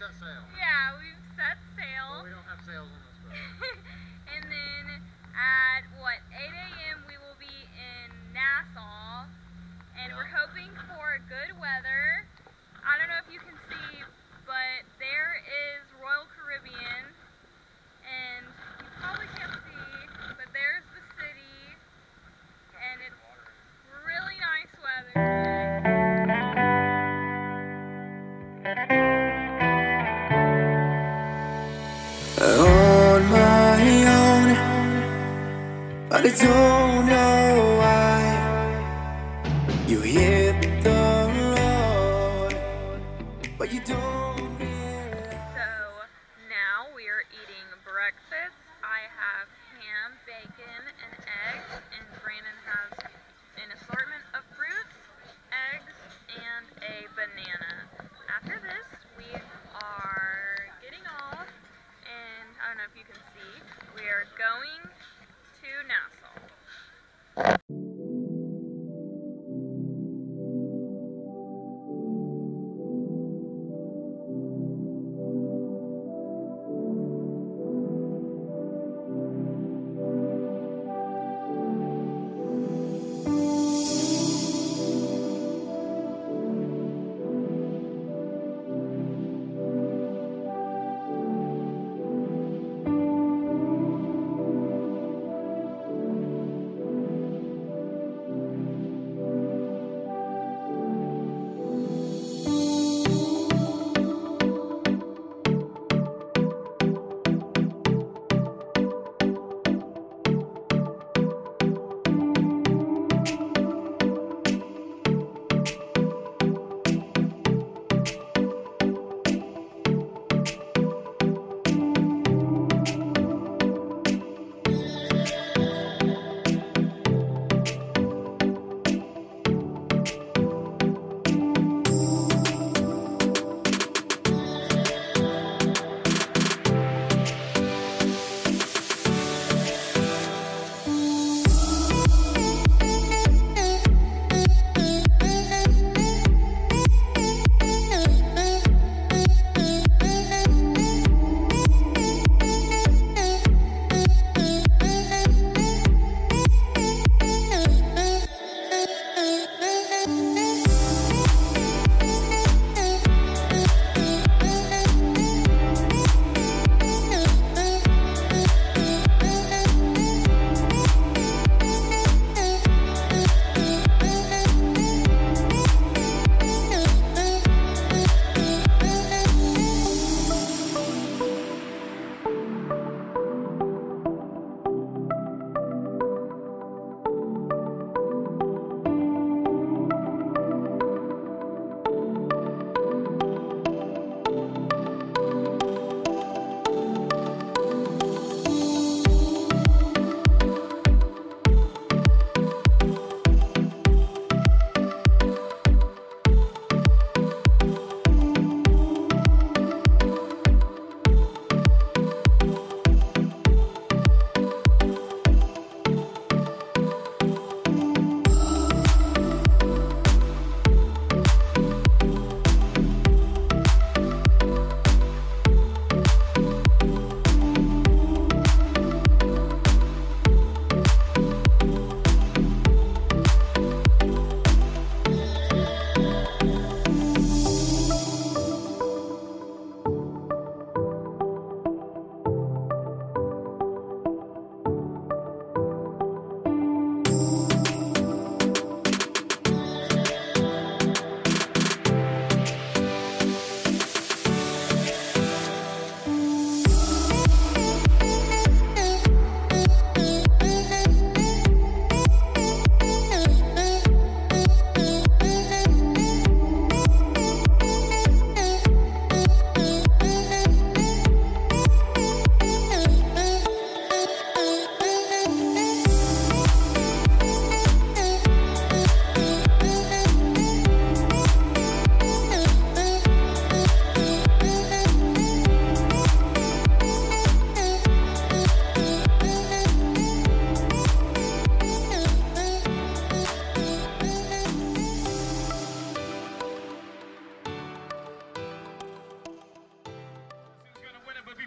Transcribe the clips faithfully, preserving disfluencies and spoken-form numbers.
set sail. Yeah, we've set sail. Well, we don't have sails on this boat. And then at, what, eight A M we will be in Nassau. And Yeah. we're hoping for good weather. I don't know if you can see, but there is Royal Caribbean. And you probably can't see, but there's the city. And it's really nice weather today. On my own, but I don't know why you hit the road, but you don't realize. So now we are eating breakfast. I have ham, bacon, and eggs, and Brandon has an assortment of fruits, eggs, and a banana. After this, we are getting off, and I don't know if you can see, we are going to Nassau.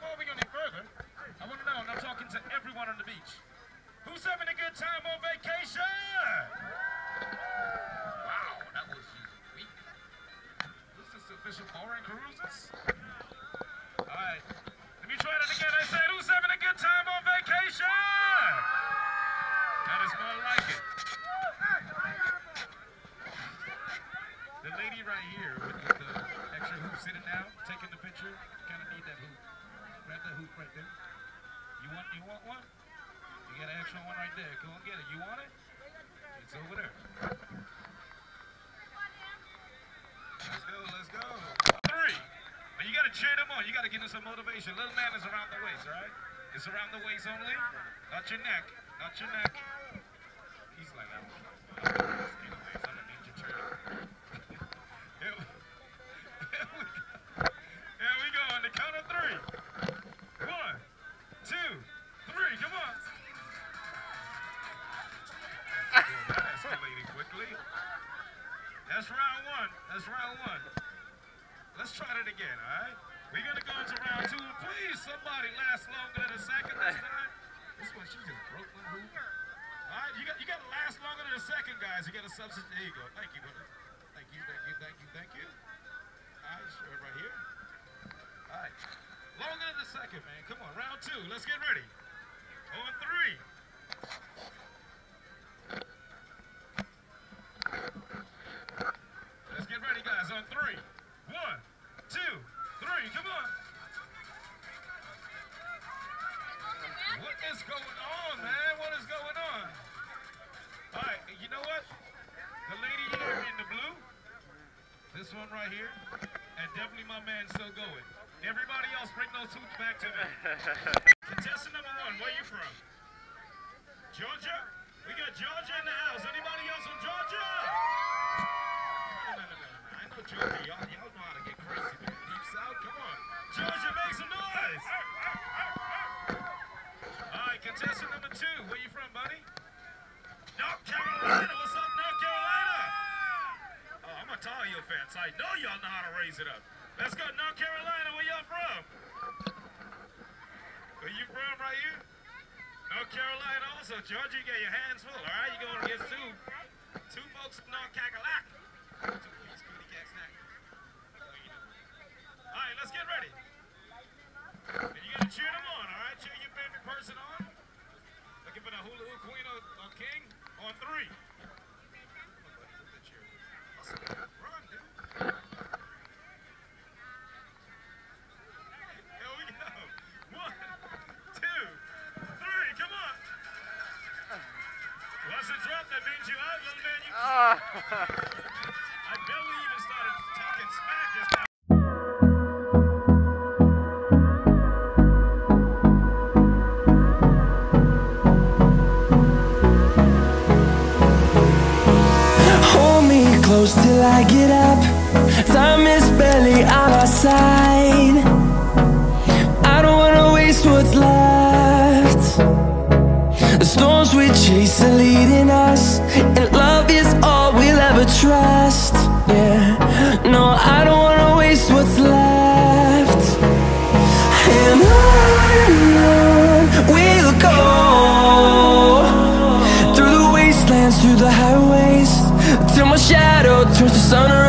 before we go any further, I want to know, and I'm talking to everyone on the beach, who's having a good time on vacation? Wow, that was weak. This is official foreign cruises? All right, let me try that again. I said, who's having a good time on vacation? That is more like it. The lady right here with, with the extra hoop sitting down, taking the picture, kind of need that hoop. Grab that hoop right there. You want, you want one? You got an extra one right there. Go and get it. You want it? It's over there. Let's go, let's go. Three. Now you got to cheer them on. You got to give them some motivation. Little man is around the waist, all right? It's around the waist only. Not your neck. Not your neck. He's like that one. Anyways, I'm a ninja turtle. Here we, here we go. Here we go on the count of three. One, two, three. Come on. Oh, that escalated quickly. That's round one. That's round one. Let's try that again, all right? We're going to go into round two. Please, somebody last longer than a second this time. This one, she just broke my hoop. All right, you got, you got to last longer than a second, guys. You got to substitute. There you go. Thank you, brother. Thank you, thank you, thank you, thank you. All right, show it right here. All right. Longer than a second, man. Come on, round two. Let's get ready. On three. Let's get ready, guys. On three. One, two, three. Come on. What is going on, man? What is going on? All right, you know what? The lady here in the blue, this one right here, and definitely my man still going. Everybody else, bring those hoops back to me. Contestant number one, where you from? Georgia? We got Georgia in the house. Anybody else from Georgia? No, no, no, no, no. I know Georgia. Y'all know how to get crazy, man. Deep South, come on. Georgia, make some noise. All right, contestant number two, where you from, buddy? North Carolina. What's up, North Carolina? Oh, I'm a Tar Heel fan, so I know y'all know how to raise it up. Let's go, North Carolina. Where y'all from? Where you from right here? North Carolina also. Georgia, you got your hands full, all right? You're going against two, two folks from North Carolina. Two piece kitty cat snack. All right, let's get ready. And you got to cheer them on, all right? Cheer your favorite person on. Looking for the hula hoop queen or, or king on three. Run, dude. Here we go. One, two, three. Come on. Once it dropped, that means you out, little man. You... I barely even started talking smack just now. Close till I get up. Time is barely on our side. I don't wanna waste what's left. The storms we chase are leading us, and love is all we'll ever trust. Yeah, no, I don't wanna waste what's left. And on and on we'll go, through the wastelands, through the highways, till my shadow turns to sun